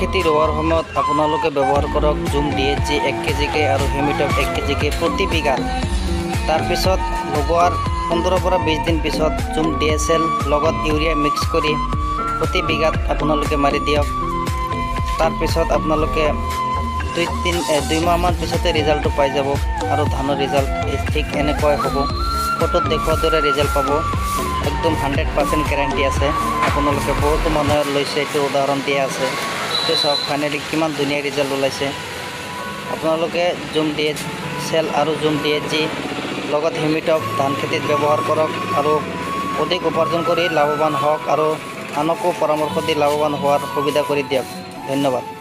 খেতি ৰোৱাৰ সময়ত আপোনালোকে ব্যৱহাৰ কৰক জুম DHG 1 kg আৰু হেমিটপ 1 kg প্ৰতি বিঘাত। তাৰপিছত লগোৱাৰ 15 পৰা 20 দিন পিছত জুম DSL লগত ইউৰিয়া মিক্স কৰি প্ৰতি বিঘাত আপোনালোকে মাৰি দিয়ক। তাৰপিছত আপোনালোকে 2 মাহমান পিছতে ৰিজাল্টটো পাই যাব আৰু ধানৰ ৰিজাল্ট ঠিক এনেকুৱাই হ'ব। ফটোত দেখুৱাৰ দৰে ৰিজাল্ট পাব। একদম 100% গেৰাণ্টি আছে। আপোনালোকে বহুতো মানুহে লৈছে, এইটো উদাহৰণ দিয়া আছে। এইটো চাওক ফাইনেলি কিমান ধুনীয়া ৰিজাল্ট ওলাইছে। আপোনালোকে জুম DSL আৰু জুম DHG লগত হেমিটপ ধান খেতিত ব্যৱহাৰ কৰক আৰু অধিক উপাৰ্জন কৰি লাভৱান হওক আৰু আনকো পৰামৰ্শ দি লাভৱান হোৱাৰ সুবিধা কৰি দিয়ক। ধন্যবাদ।